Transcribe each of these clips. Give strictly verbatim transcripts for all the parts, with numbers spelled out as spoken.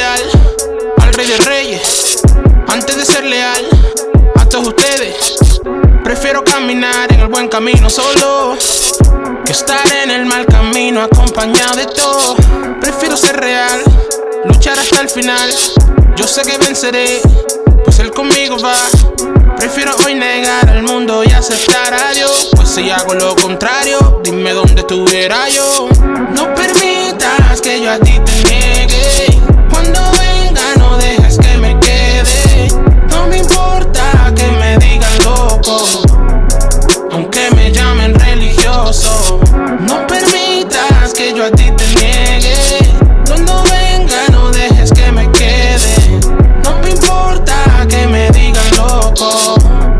leal al rey de reyes antes de ser leal a todos ustedes. Prefiero caminar en el buen camino solo que estar en el mal camino acompañado de todo. Prefiero ser real, luchar hasta el final. Yo sé que venceré, pues él conmigo va. Prefiero hoy negar al mundo y aceptar a Dios, pues si hago lo contrario, dime dónde estuviera yo. No permitas que yo a ti te niegue. Cuando venga no dejes que me quede. No me importa que me digan loco, aunque me llamen religioso. No permitas que yo a ti te niegue. Cuando venga no dejes que me quede. No me importa que me digan loco,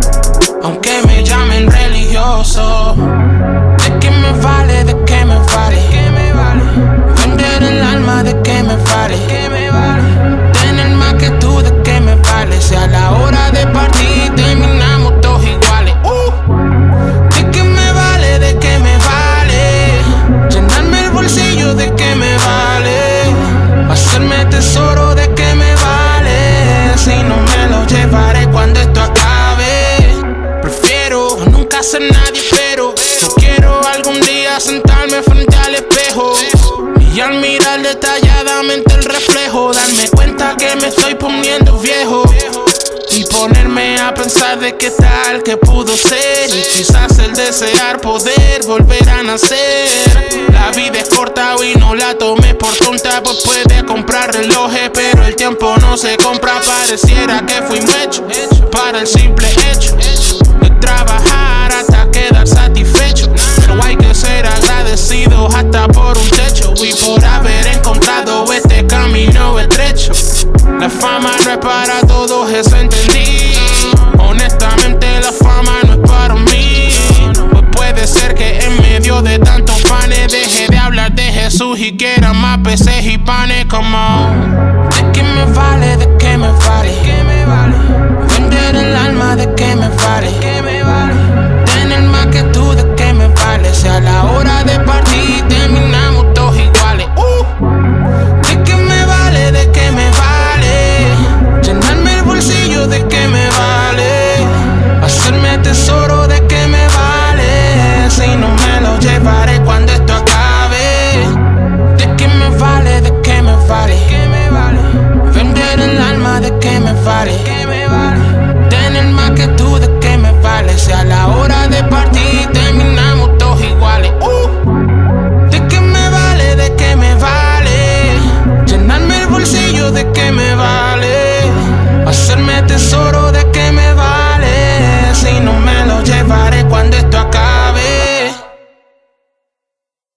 aunque me llamen religioso. ¿De qué me vale? ¿De qué me vale? ¿Qué me vale? Vender el alma, ¿de qué me vale? ¿Qué me vale? Tener más que tú, ¿de qué me vale? Si a la hora de partir terminamos todos iguales. uh. ¿De qué me vale? ¿De qué me vale? Llenarme el bolsillo, ¿de qué me vale? Hacerme tesoro, ¿de qué me vale? Si no me lo llevaré cuando esto acabe. Prefiero nunca ser nadie, pero yo quiero algún día sentarme frente al espejo y al mirar detalladamente el reflejo, darme cuenta que me estoy poniendo viejo y ponerme a pensar de qué tal que pudo ser, y quizás el desear poder volver a nacer. La vida es corta y no la tomes por tonta, pues puedes comprar relojes, pero el tiempo no se compra. Pareciera que fuimos hechos para el simple hecho de trabajar hasta quedar satisfecho, pero hay que ser agradecidos hasta por un techo y por haber encontrado este camino estrecho. La fama no es para todos, eso entendí. Honestamente la fama no es para mí, pues puede ser que en medio de tantos panes deje de hablar de Jesús y quiera más peces y panes. Como ¿de qué me vale? ¿De qué me vale? ¿Qué me vale? Vender el alma, ¿de qué me vale? ¿Qué me vale? Tener más que tú, ¿de qué me vale? Si a la hora de partir terminamos todos iguales. uh. ¿De qué me vale? ¿De qué me vale? Llenarme el bolsillo, ¿de qué me vale? Hacerme tesoro, ¿de qué me vale? Si no me lo llevaré cuando esto acabe. ¿De qué me vale? ¿De qué me vale? ¿Qué me vale? Vender el alma, ¿de qué me vale?